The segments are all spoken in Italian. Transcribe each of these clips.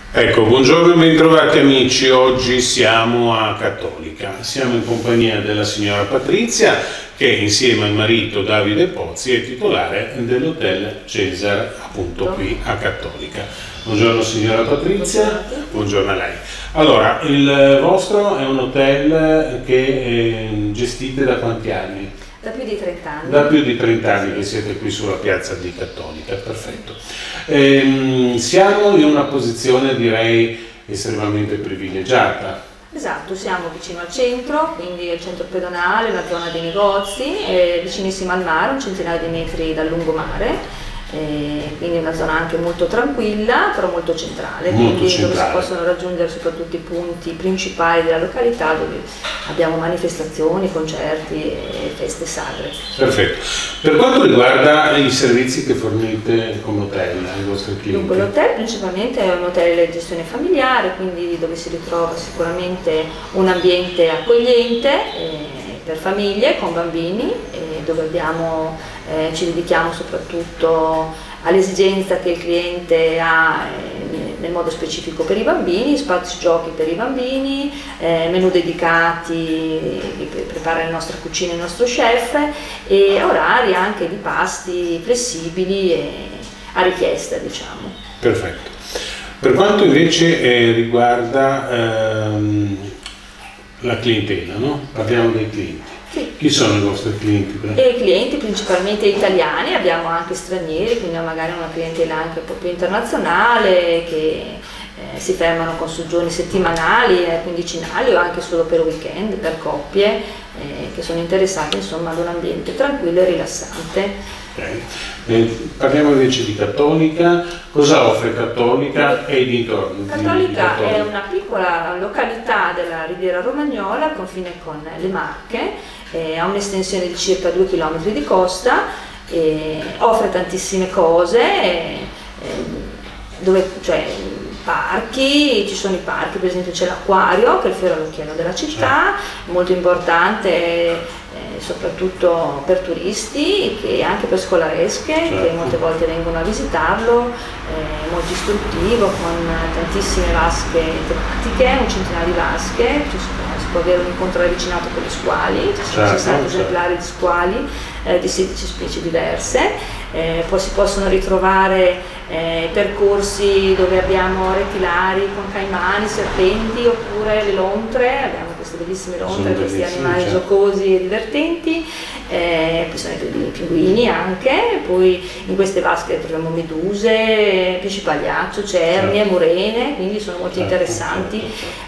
Ecco, buongiorno e bentrovati amici, oggi siamo a Cattolica, siamo in compagnia della signora Patrizia che insieme al marito Davide Pozzi è titolare dell'Hotel Cesar, appunto qui a Cattolica. Buongiorno signora Patrizia, buongiorno a lei. Allora, il vostro è un hotel che gestite da quanti anni? Da più di 30 anni. Da più di 30 anni che siete qui sulla piazza di Cattolica, perfetto. Siamo in una posizione direi estremamente privilegiata. Esatto, siamo vicino al centro, quindi al centro pedonale, la zona dei negozi, vicinissimo al mare, un centinaio di metri dal lungomare. Quindi una zona anche molto tranquilla, però molto centrale, dove si possono raggiungere soprattutto i punti principali della località dove abbiamo manifestazioni, concerti e feste sacre. Perfetto. Per quanto riguarda i servizi che fornite come hotel ai vostri clienti? Dunque l'hotel principalmente è un hotel di gestione familiare, quindi dove si ritrova sicuramente un ambiente accogliente per famiglie con bambini, dove ci dedichiamo soprattutto all'esigenza che il cliente ha nel modo specifico per i bambini, spazi giochi per i bambini, menù dedicati che prepara la nostra cucina, il nostro chef, e orari anche di pasti flessibili e a richiesta, diciamo. Perfetto. Per quanto invece riguarda la clientela, no? Parliamo dei clienti. Sì. Chi sono i vostri clienti? I clienti principalmente italiani, abbiamo anche stranieri, quindi magari una clientela anche un po' più internazionale che si fermano con soggiorni settimanali, quindicinali o anche solo per weekend, per coppie che sono interessate insomma ad un ambiente tranquillo e rilassante. Okay. Parliamo invece di Cattolica. Cosa offre Cattolica e i dintorni? Cattolica è una piccola località della Riviera Romagnola al confine con le Marche, ha un'estensione di circa 2 km di costa, offre tantissime cose, parchi, ci sono i parchi, per esempio c'è l'acquario che è il fiore all'occhiello della città, molto importante soprattutto per turisti e anche per scolaresche che molte volte vengono a visitarlo, molto istruttivo con tantissime vasche tematiche, un centinaio di vasche, si può avere un incontro ravvicinato con gli squali, ci sono 60 esemplari di squali di 16 specie diverse, poi si possono ritrovare percorsi dove abbiamo retilari con caimani, serpenti oppure le lontre, abbiamo queste bellissime lontre, questi animali giocosi e divertenti, poi sono i pinguini anche, poi in queste vasche troviamo meduse, pesci pagliaccio, cernie, murene, quindi sono molto interessanti.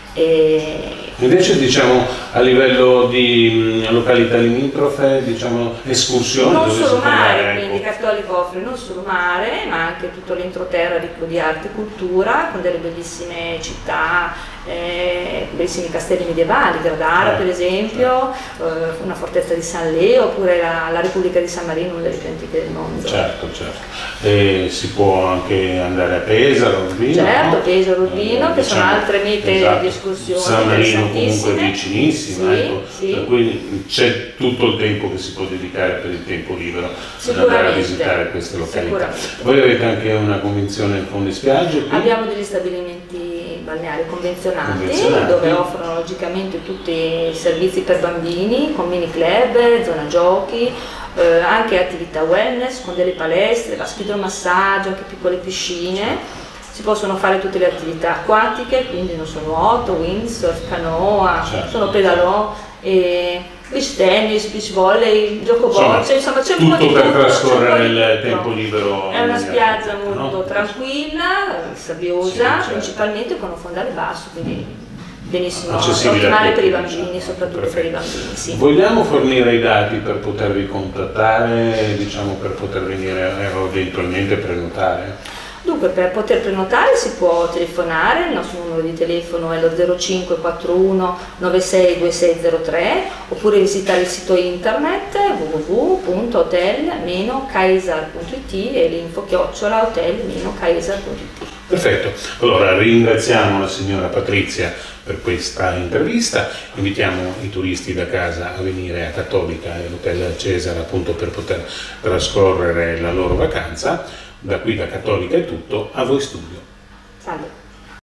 Invece diciamo a livello di località limitrofe, diciamo escursioni non dove solo si mare, quindi Cattolica offre non solo mare ma anche tutto l'entroterra ricco di arte e cultura con delle bellissime città, bellissimi castelli medievali, Gradara per esempio, una fortezza di San Leo oppure la Repubblica di San Marino, una delle più antiche del mondo. Certo, certo. Si può anche andare a Pesaro, Urbino. Certo, Pesaro, Urbino, che sono altre mete di escursioni. San Marino comunque vicinissima, ecco, sì. Per cui c'è tutto il tempo che si può dedicare per il tempo libero ad andare a visitare queste località. Voi avete anche una convenzione con le spiagge? Qui? Abbiamo degli stabilimenti balneari convenzionati dove offrono logicamente tutti i servizi per bambini con mini club, zona giochi, anche attività wellness con delle palestre, vasche idromassaggio, anche piccole piscine. Si possono fare tutte le attività acquatiche, quindi non sono nuoto, windsurf, canoa, sono pedalò, beach tennis, beach volley, gioco bocce, insomma c'è un po' di tutto per trascorrere il tempo libero. È una spiaggia molto tranquilla, sabbiosa, principalmente con un fondale basso, quindi benissimo, ottimale per i bambini, soprattutto per i bambini. Sì. Vogliamo fornire i dati per potervi contattare, diciamo per poter venire eventualmente prenotare? Dunque, per poter prenotare si può telefonare, il nostro numero di telefono è lo 0541 96 2603 oppure visitare il sito internet www.hotel-caesar.it e l'info@hotel-caesar.it. Perfetto, allora ringraziamo la signora Patrizia per questa intervista, invitiamo i turisti da casa a venire a Cattolica e all'Hotel Cesar appunto per poter trascorrere la loro vacanza. Da qui da Cattolica è tutto, a voi studio.